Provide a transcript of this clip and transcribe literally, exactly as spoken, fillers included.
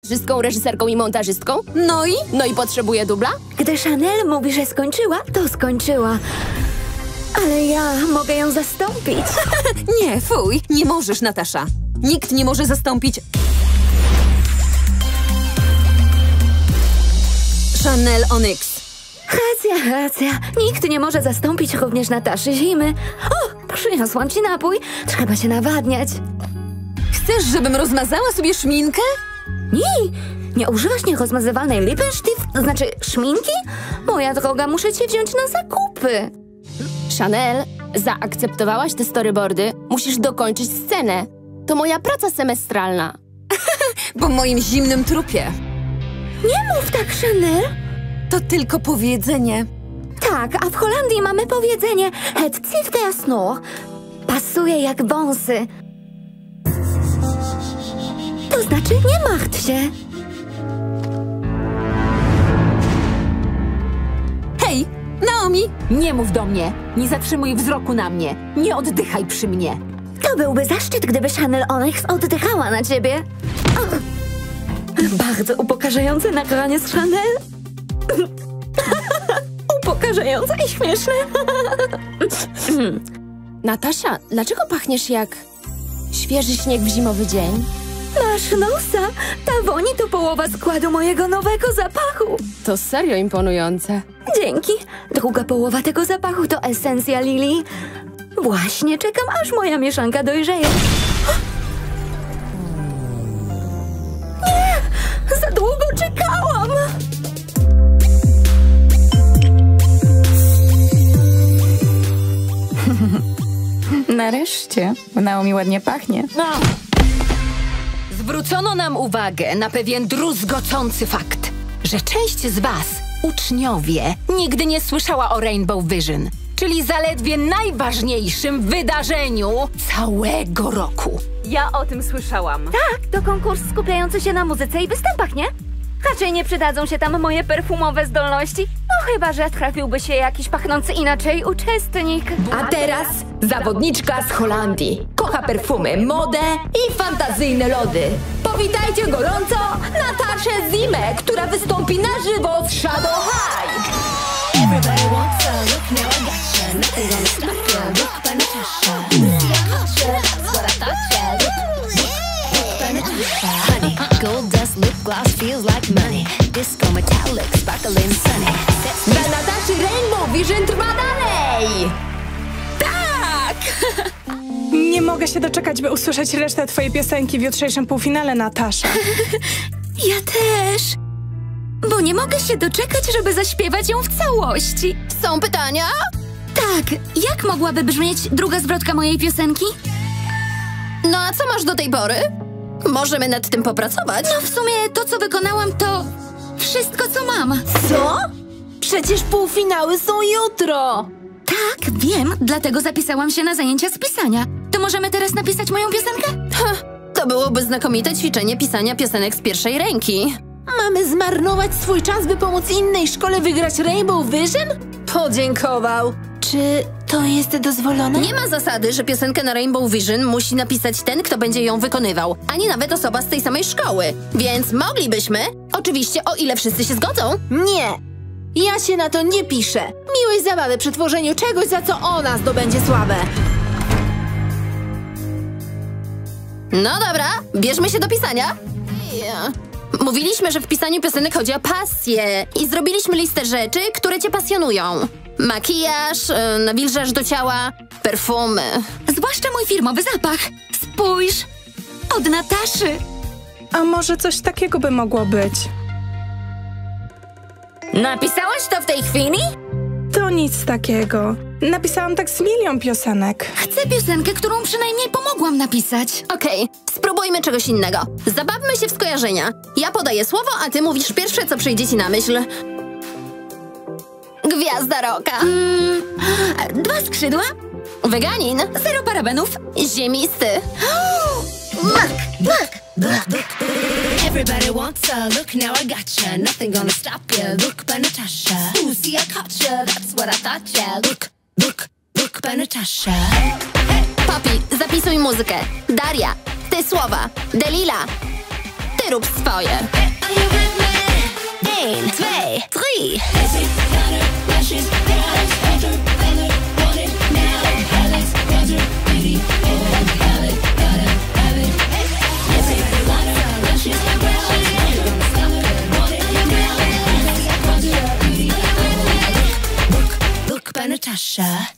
Wszystką reżyserką i montażystką? No i? No i potrzebuje dubla? Gdy Chanel mówi, że skończyła, to skończyła. Ale ja mogę ją zastąpić. Nie, fuj, nie możesz, Natasza. Nikt nie może zastąpić... Chanel Onyx. Racja, racja. Nikt nie może zastąpić również Nataszy Zimy. O, przyniosłam ci napój. Trzeba się nawadniać. Chcesz, żebym rozmazała sobie szminkę? Nie, nie używasz nierozmazywalnej Lippenstift, to znaczy szminki? Moja droga, muszę cię wziąć na zakupy. Chanel, zaakceptowałaś te storyboardy. Musisz dokończyć scenę. To moja praca semestralna. Po moim zimnym trupie. Nie mów tak, Chanel. To tylko powiedzenie. Tak, a w Holandii mamy powiedzenie Het zit der snor. Pasuje jak wąsy. To znaczy nie martw się. Hej, Naomi! Nie mów do mnie. Nie zatrzymuj wzroku na mnie. Nie oddychaj przy mnie. To byłby zaszczyt, gdyby Chanel Onyx oddychała na ciebie. O! Bardzo upokarzające nagranie z Chanel. Upokarzające i śmieszne. Natasza, dlaczego pachniesz jak świeży śnieg w zimowy dzień? Masz nosa. Ta woń to połowa składu mojego nowego zapachu. To serio imponujące. Dzięki. Druga połowa tego zapachu to esencja lilii. Właśnie czekam, aż moja mieszanka dojrzeje. Nie! Za długo czekałam! Nareszcie, bo Naomi ładnie pachnie. No. Zwrócono nam uwagę na pewien druzgocący fakt, że część z was, uczniowie, nigdy nie słyszała o Rainbow Vision, czyli zaledwie najważniejszym wydarzeniu całego roku. Ja o tym słyszałam. Tak, to konkurs skupiający się na muzyce i występach, nie? Raczej nie przydadzą się tam moje perfumowe zdolności. No chyba, że trafiłby się jakiś pachnący inaczej uczestnik. A teraz zawodniczka z Holandii. Kocha perfumy, modę i fantazyjne lody. Powitajcie gorąco Nataszę Zimę, która wystąpi na żywo z Shadow High. Gold dust lip gloss feels like money. Disco metallic, sparkling sunny. Dla Nataszy Rainbow Vision trwa dalej! Tak! Nie mogę się doczekać, by usłyszeć resztę twojej piosenki w jutrzejszym półfinale, Natasza. Ja też. Bo nie mogę się doczekać, żeby zaśpiewać ją w całości. Są pytania? Tak, jak mogłaby brzmieć druga zwrotka mojej piosenki? No a co masz do tej pory? Możemy nad tym popracować. No w sumie to, co wykonałam, to wszystko, co mam. Co? Przecież półfinały są jutro! Tak, wiem, dlatego zapisałam się na zajęcia z pisania. To możemy teraz napisać moją piosenkę? Ha, to byłoby znakomite ćwiczenie pisania piosenek z pierwszej ręki. Mamy zmarnować swój czas, by pomóc innej szkole wygrać Rainbow Vision? Podziękował. Czy to jest dozwolone? Nie ma zasady, że piosenkę na Rainbow Vision musi napisać ten, kto będzie ją wykonywał, ani nawet osoba z tej samej szkoły. Więc moglibyśmy, oczywiście o ile wszyscy się zgodzą. Nie! Ja się na to nie piszę. Miłej zabawy przy tworzeniu czegoś, za co ona zdobędzie sławę. No dobra, bierzmy się do pisania. Yeah. Mówiliśmy, że w pisaniu piosenek chodzi o pasję i zrobiliśmy listę rzeczy, które cię pasjonują. Makijaż, nawilżasz do ciała, perfumy. Zwłaszcza mój firmowy zapach. Spójrz! Od Nataszy. A może coś takiego by mogło być? Napisałaś to w tej chwili? To nic takiego. Napisałam tak z milion piosenek. Chcę piosenkę, którą przynajmniej pomogłam napisać. Okej, okay, spróbujmy czegoś innego. Zabawmy się w skojarzenia. Ja podaję słowo, a ty mówisz pierwsze, co przyjdzie ci na myśl. Gwiazda roka. Mm, dwa skrzydła. Weganin. Zero parabenów. Ziemisty. Mak, mak. Everybody wants a look, now I gotcha. Nothing gonna stop ya. Look by Natasha. Ooh, see I caught ya. That's what I thought ya. Look, look, look by Natasha. Papi, zapisuj muzykę. Daria, ty słowa. Delila, ty ty rób swoje. Ein, zwei, three. Look by Natasha.